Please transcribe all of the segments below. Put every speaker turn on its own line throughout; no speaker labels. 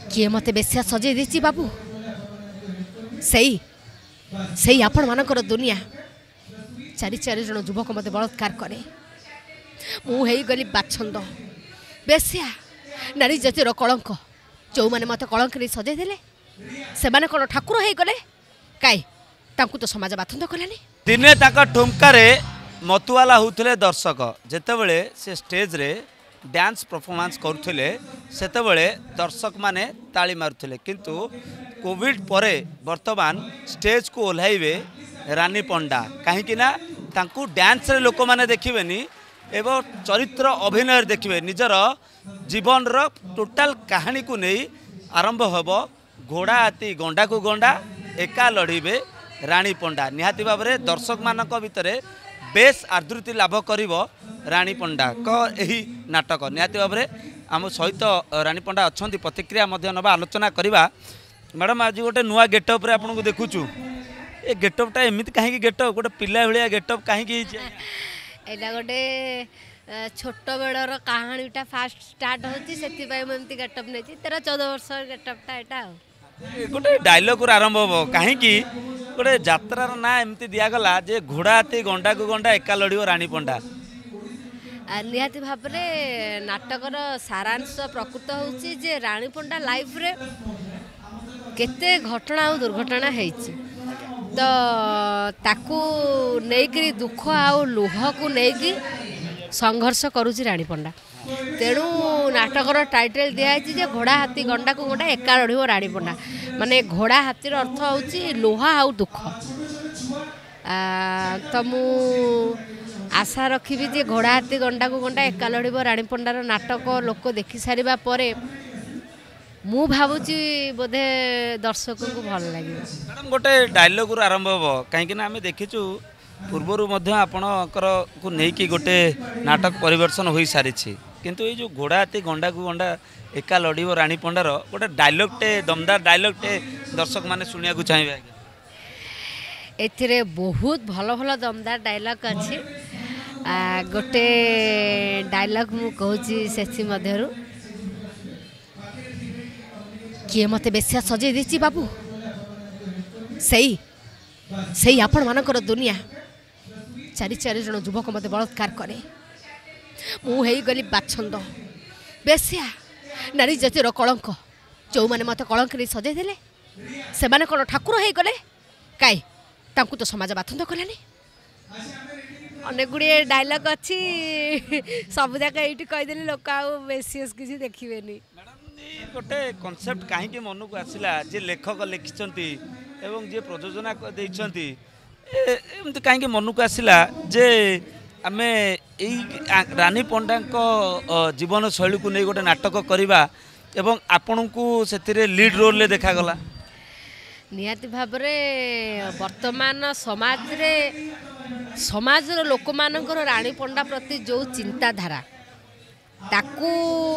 किए मते बेसिया सजे देछि बाबू सही सही आपण मानकर दुनिया चारि चारि जन युवक मते बलात्कार करे मु हेई गली बाछंद बेसिया नारी जातिर कलंक जो माने मते कलंक रे सजे देले से माने कोन ठाकुर हेई गले काई तांकु तो समाज बाथंद कलानी
दिने ताका ठुमकारे मतुआला होउथले दर्शक जेतेबेले से स्टेज रे डांस परफॉर्मेंस करुले सेतेबेले दर्शक माने ताली मारुले किंतु कोविड परे वर्तमान स्टेज को ओह्लैबे रानी पंडा कहीं ना तांकु डांस रे लोक माने देखिबेनी एवं चरित्र अभिनय देखिबे निजर जीवन रो टोटल कहानी को नहीं आरंभ होबो घोड़ा हाथी गंडा को गंडा एका लड़ीबे रानी पंडा निहाती भाव में दर्शक मानक भितर बेस आदृति लाभ करिवो रानी पंडा को यही नाटक निहाती भाव में आम सहित रानी पंडा अच्छा प्रतिक्रिया नवा आलोचना करवा मैडम आज गोटे नुआ गेटअप आपको देखुचु ए गेटअपटा एमती कहीं गेटअप गोटे पिला भाया गेटअप कहीं
एटा गोटे छोट बेलर कहानीटा फास्ट स्टार्ट होती से गेटअप नहीं 13-14 वर्ष गेटअपटा यहाँ
गोटे डायलॉग आरंभ हम कहीं गोटे जात्रार ना एमती दिगला जे घोड़ा हाथी गंडा को गंडा एका लड़ रानी पंडा
निहाती भाव में नाटकर सारांश प्रकृत होची जे रानी पंडा लाइफ रे केते घटना और दुर्घटना होती तो ताकू नेकरी दुख आउ लुह को लेकिन संघर्ष करुची रानी पंडा तेणु नाटकर टाइटल दिखाई जे घोड़ा हाथी गंडा को गंडा एका लड़ रानी पंडा माने घोड़ा हाथीर अर्थ होची लुह आउ दुख तो मु आशा रखी जे घोड़ा हाथी गंडा को गंडा एका लड़ रानी पंडार नाटक लोक देखि सारिबा परे मु भावुची बोधे दर्शक को भल लगे
मैडम गोटे डायलॉग आरंभ हम कहीं आम देखीचु पूर्वर आपणकर को लेकिन गोटे नाटक परिवर्तन हो सारी किंतु ये जो घोड़ा हाथी गंडा को गंडा एका लड़ रानी पंडार गोटे डायलॉगटे दमदार डायलॉगटे दर्शक माने सुनिया चाहिए
एथिरे बहुत भल भल दमदार डायलॉग अच्छी गोटे डायलॉग मु कहूची सेसी मध्यरु किए मते बेसिया सजे देछि बाबू सही सही आपण मानकर दुनिया चारि चारि जन युवक मते बलात्कार करे मु हेई गली बाछंद बेसिया नारी जातिर कलंक जो माने मते कलंक रे सजे देले से माने कोन ठाकुर हेई गले काई तांकु तो समाज बाथंद कलानी अनेक गुड़िए डायलॉग अच्छी सब जाक ये कहीदेली लोक आसीयस किसी देखिए
गोटे कनसेप्ट कहीं मन को आसला जे लेखक लिखिं एवं जे प्रयोजना देती कहीं मन को आसला जे आम रानी पंडा जीवन शैली को नहीं गोटे नाटक करवा एवं आपण को से लीड रोल ले देखागला
निहाती भाव वर्तमान समाज लोक मानकर रानी पंडा प्रति जो चिंताधारा ताकू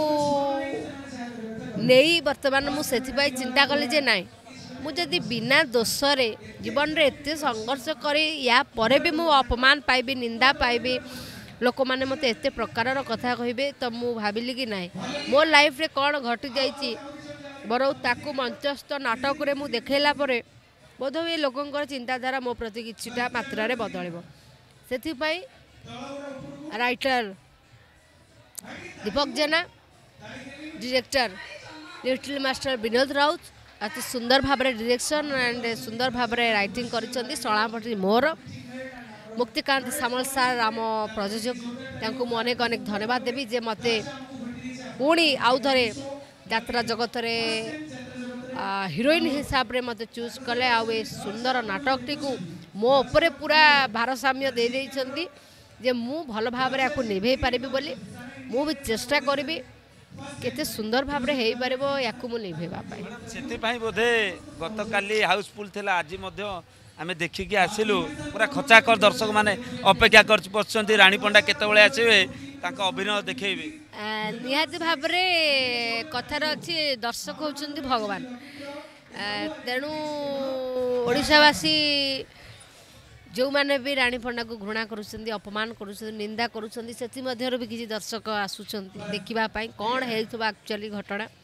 नहीं वर्तमान मुझे चिंता कली जे नाई मुझे बिना दोषरे जीवन रे एते संघर्ष करी या परे भी मु अपमान पाइबी निंदा पाइबी लोक मैंने मत एत प्रकार कथा कहे तो मु भाविली कि ना मो लाइफ रे कौन घटी जाइए बरौ ताकू मंचस्थ नाटक रे मु देखैला परे बोधहुए लोकंकर चिंताधारा मो प्रति किछिटा मात्रा रे बदलिबो सेथिपाई writer Deepak Jena director little master Vinod Raut अति सुंदर भाव डायरेक्शन एंड सुंदर भाव राइटिंग करिसेंती सलापटी मोर मुक्तिकांत सामल सार आम प्रयोजक मु अनेक अनेक धन्यवाद देवी जे मते पुणी आउ थे यात्रा जगत रे हिरोइन हिसाब रे मते चूज कले आउ ए सुंदर नाटक टी को मो उपरे पूरा भारसाम्य दे देइछंती जे मु भल भाव रे आकु निभे पारिबी बोली मु भी चेष्टा करबी केते सुंदर भाव रे हेई पारिबो याकु मु निभेबा पाई
सेति भाई बोधे गत काली हाउसफुल थिला आज मध्य आमे देखिकी आसिलु पूरा खचाकर दर्शक माने अपेक्षा कर पछंती रानी पंडा केते बेले आसीबे तांका अभिनय देखैबे
निहाती भाव रे कथार अछि दर्शक होचंती भगवान तेणु ओडिशावासी जो मैंने भी रानी पंडा को घृणा करुँच अपमान करुँच निंदा करुँच भी किसी दर्शक आसुँच देखापी कौन होक्चुअली घटना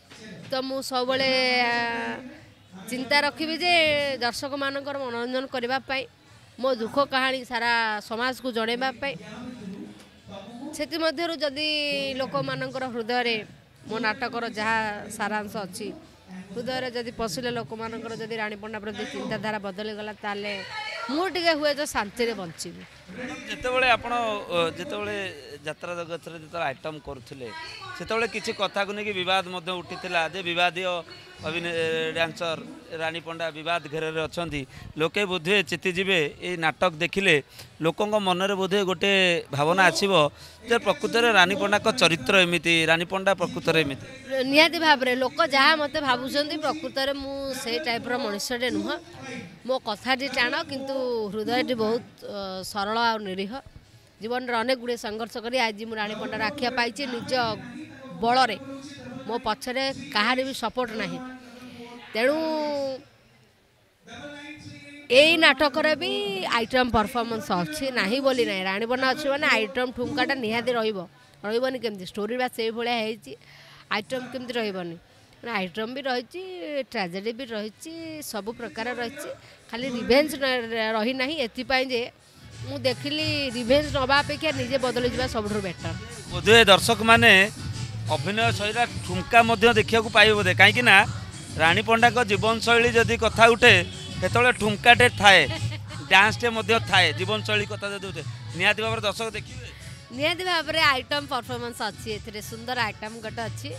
तो मु सब चिंता रखी जे दर्शक मानकर मनोरंजन करने मो दुख कहानी सारा समाज को जनवाई से जदि लोक मानकर हृदय मो नाटकर जहाँ सारांश अच्छी हृदय जदि पशिले लोक मानकर जदि रानी पंडा प्रति चिंताधारा बदली गला ताले मुझे हुए तो शांति बची
जितेबाला आपण जितेबाला यात्रा जगत जो आइटम करुले से किसी कथा को लेकिन बद उठी जे बदीय डांसर रानी पंडा बद घेर अच्छा लोके बोधे चेतीजे ये नाटक देखिले लोकों मनरे बोधे गोटे भावना आसो जे प्रकृत में रानी पंडा चरित्र एमती रानी पंडा प्रकृत में
निहाती भाव में लोक जहाँ मत भावुं प्रकृत में मुझे टाइप्र मनुष्यटे नुह मो कथाटी टाण किंतु हृदयटी बहुत सरल आ निरीह जीवन में अनेक गुड़े संघर्ष कर आज मुझे रानी पंडार आखिया पाई निज बल मो पछरे कहार भी सपोर्ट ना तेणु यही नाटक भी आइटम परफॉर्मेंस अच्छी ना बोली ना रानी पंडा अच्छी मैंने आइटम ठुमकाटा निहाती रही केमती स्टोरी बा से भाई आइटम केमती रही आइटम भी रही ट्राजेडी भी रही सब प्रकार रही खाली रिभेंज रही ना एपाई मु देखिली रिभेंज नवा अपेक्षा निजे बदली जावा सबुठ बेटर
बोधे दर्शक माने अभिनय शैली ठुमका देखा पाइबे बोधे कहीं रानी पंडा को जीवन शैली जदि कथा उठे से ठुमकाटे थाए डांसटे थाए जीवन शैली कथा उठे निहाती भाव दर्शक देखिए
निहाती भाव में आइटम परफॉर्मेंस अच्छी ए सुंदर आइटम गोटे अच्छी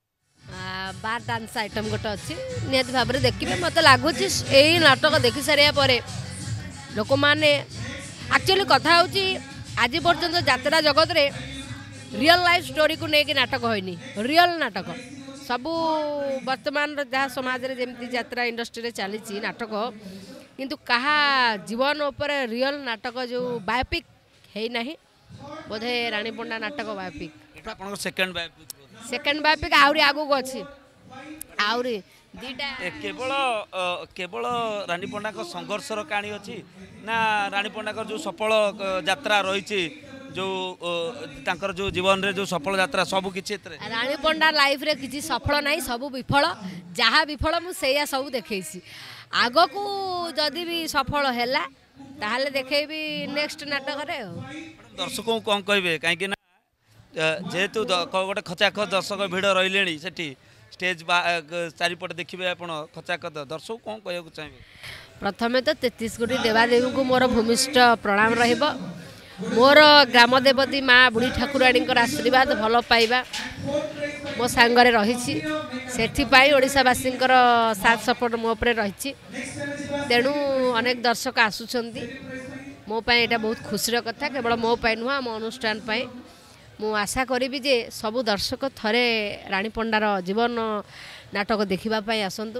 बार डांस आइटम गोटे अच्छी निहाती भाव में देखिए मत लगुच यही नाटक देखि सारे लोक मैंने एक्चुअली कथा हूँ आज पर्यंत यात्रा जगत रे रियल लाइफ स्टोरी को लेकिन नाटक होनी रियल नाटक सबू वर्तमान जहाँ समाज रे जमी यात्रा इंडस्ट्री चली नाटक किंतु कहा जीवन उपर रियल नाटक जो बायोपिक है ना बोधे रानी पंडा नाटक बायोपिक सेकेंड बायोपिक आहरी आगू अच्छी आहरी
केवल केवल रानी पंडा को संघर्षर कहानी अच्छी ना रानी पंडा को जो सफल यात्रा रही जो तांकर जो जीवन रे जो सफल यात्रा सब किछि
रानी पंडा लाइफ रे किछि सफल नहीं सब विफल जहाँ विफल मुझे सब देखी आग को जदि भी सफल है ताहले देखेबी नेक्स्ट नाटक रे
दर्शकों कौन कहे कहीं जेहेतु गोटे खचाखच दर्शक भिड़ रही सेठी स्टेज चारिपट देखिए आप खचाखच दर्शक कौन कहूँ चाहिए
प्रथमे तो 33 कोटी देवादेवी को मोर भूमिष्ठ प्रणाम रहिबो मोर ग्राम देवती माँ बुढ़ी ठाकुराणी आशीर्वाद भल पाइबा मो सांगरे रही ओडिशावासी साथ सपोर्ट मो उपरे रही तेणु अनेक दर्शक आसुचंती मो पाई एटा बहुत खुशीर कथा केवल मो पाई नुह आम अनुष्ठान पाई मु आशा करी जे सबु दर्शक थरे रानी पंडार जीवन नाटक देखा आसतु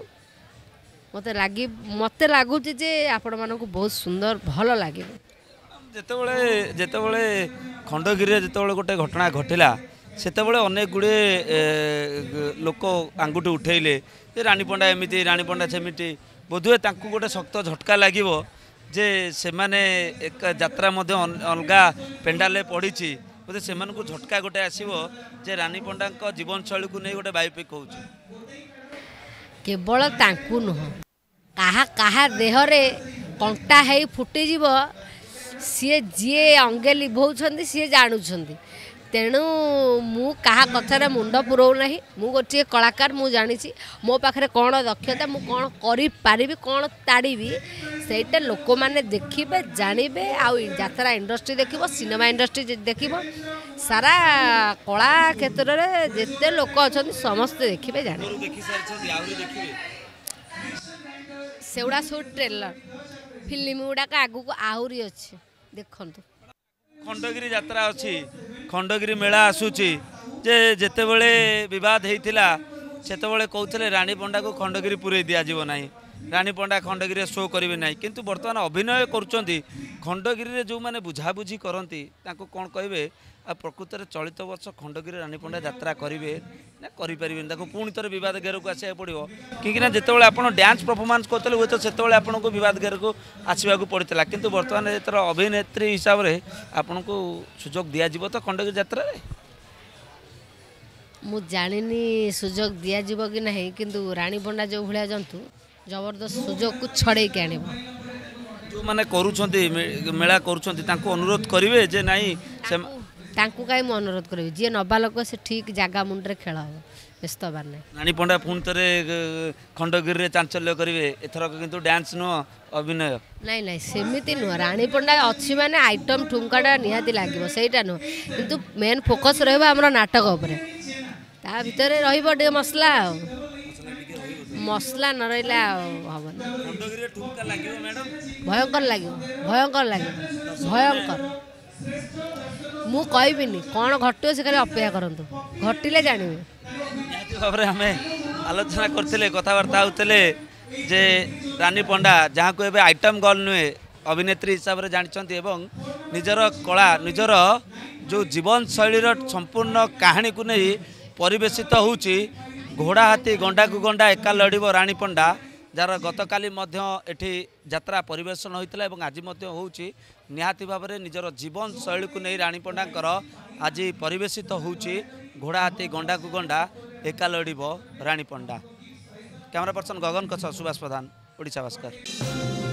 मत लगुच जे आपण मानक बहुत सुंदर भल लगे
जितेबाला खंडगिरी जितेबाला गोटे घटना घटिला सेतेबाला अनेक गुड़े लोक आंगुठी उठेले रानी पंडा एमती रानी पंडा सेमती बोधुए तांकु गोटे शक्त झटका लगिवो जे से माने एक यात्रा अलग पेंडाले पड़ी बोधे से झटका गोटे आसो जे रानी पंडा जीवन शैली को नहीं गोटे बायोपिक हो
केवल तांकु नुह कहा देहरे कंटा है फुटीजीव सी जी अंगे लिभौंट सी जानूँ तेणु मु कहा कथार मुंड पुरौ ना मु गोटे कलाकार मु जानी मो पाखे कौन दक्षता मु कौन करी कौन ताड़ी सेटा लोक मैंने देखिए जानवे आत्रा इंडस्ट्री देख सिनेमा इंडस्ट्री देख सारा कला क्षेत्र में जिते लोक अच्छा समस्ते देखिए जाने सेगुड़ा सब ट्रेलर फिल्म गुड़ाक आगू आहरी अच्छे देखु
खंडगिरी यात्रा अच्छी खंडगिरी मेला आसूची जे जेते बळे विवाद होता सेते कहते रानी पंडा को खंडगिरी पूरे दिज्व ना रानी पंडा खंडगिरी शो करेंगे ना किंतु बर्तमान अभिनय करुँच खंडगिरी जो मैंने बुझाबुझी करती कौन कहे प्रकृत में चलित वर्ष खंडगिरी रानी पंडा यात्रा करेंगे ना करें पुणी थे बद घेर को आसवा पड़ो कहीं जिते आप डांस परफॉर्मेंस करते हुए तो से आपको बद घेर को आसवा पड़ता कि बर्तमान जो अभिनेत्री हिसाब से आपन को सुजोग दिज्व तो खंडगिरी यात्रा
ମୁଁ ଜାଣିନି ସୁଯୋଗ ଦିଆଯିବ କି ନାହିଁ କିନ୍ତୁ ରାଣୀ ପଣ୍ଡା ଯେଉଁ ଭଳିଆ ଜନ୍ତୁ ଜବରଦସ୍ତ ସୁଯୋଗକୁ ଛଡ଼େଇକି ଆଣିବ।
ଯେଉଁମାନେ କରୁଛନ୍ତି ମେଳା କରୁଛନ୍ତି ତାଙ୍କୁ ଅନୁରୋଧ କରିବେ ଯେ ନାଇଁ ସେ
ତାଙ୍କୁ କାହିଁ ମୁଁ ଅନୁରୋଧ କରିବି, ଯିଏ ନେବା ଲୋକ ସେ ଠିକ୍ ଜାଗା ମୁଣ୍ଡରେ ଖେଳ ହେବ, ବ୍ୟସ୍ତ ହେବାର ନାହିଁ।
ରାଣୀ ପଣ୍ଡା ପୁଣି ଥରେ ଖଣ୍ଡଗିରିରେ ଚାଞ୍ଚଲ୍ୟ କରିବେ, ଏଥରକ କିନ୍ତୁ ଡ୍ୟାନ୍ସ ନୁହଁ ଅଭିନୟ।
ନାଇଁ ନାଇଁ ସେମିତି ନୁହଁ, ରାଣୀ ପଣ୍ଡା ଅଛି ମାନେ ଆଇଟମ୍ ଠୁମକାଟା ନିହାତି ଲାଗିବ, ସେଇଟା ନୁହଁ କିନ୍ତୁ ମେନ୍ ଫୋକସ୍ ରହିବ ଆମର ନାଟକ ଉପରେ। ତା ଭିତରେ ରହିବ ଟିକେ ମସଲା, ଆଉ ମସଲା ନ ରହିଲେ ଆଉ ହବନି। ଭୟଙ୍କର ଲାଗିବ, ଭୟଙ୍କର ଲାଗିବ, ଭୟଙ୍କର। ମୁଁ କହିବିନି କ'ଣ ଘଟିବ, ସେ ଖାଲି ଅପେକ୍ଷା କରନ୍ତୁ, ଘଟିଲେ ଜାଣିବେ।
ନିହାତି ଭାବରେ ଆମେ ଆଲୋଚନା କରୁଥିଲେ, କଥାବାର୍ତ୍ତା ହେଉଥିଲେ ଯେ ରାନୀ ପଣ୍ଡା ଯାହାକୁ ଏବେ ଆଇଟମ୍ ଗର୍ଲ ନୁହେଁ ଅଭିନେତ୍ରୀ ହିସାବରେ ଜାଣିଛନ୍ତି ଏବଂ ନିଜର କଳା ନିଜର ଯେଉଁ ଜୀବନଶୈଳୀର ସମ୍ପୂର୍ଣ୍ଣ କାହାଣୀକୁ ନେଇ ପରିବେଷିତ ହେଉଛି ଘୋଡ଼ା ହାତୀ ଗଣ୍ଡାକୁ ଗଣ୍ଡା ଏକା ଲଢ଼ିବ ରାଣୀ ପଣ୍ଡା, ଯାହାର ଗତକାଲି ମଧ୍ୟ ଏଠି ଯାତ୍ରା ପରିବେଷଣ ହୋଇଥିଲା ଏବଂ ଆଜି ମଧ୍ୟ ହେଉଛି। ନିହାତି ଭାବରେ ନିଜର ଜୀବନଶୈଳୀକୁ ନେଇ ରାଣୀ ପଣ୍ଡାଙ୍କର ଆଜି ପରିବେଷିତ ହେଉଛି ଘୋଡ଼ା ହାତୀ ଗଣ୍ଡାକୁ ଗଣ୍ଡା ଏକା ଲଢ଼ିବ ରାଣୀ ପଣ୍ଡା। କ୍ୟାମେରା ପର୍ସନ ଗଗନଙ୍କ ସହ ସୁଭାଷ ପ୍ରଧାନ, ଓଡ଼ିଶା ଭାସ୍କର।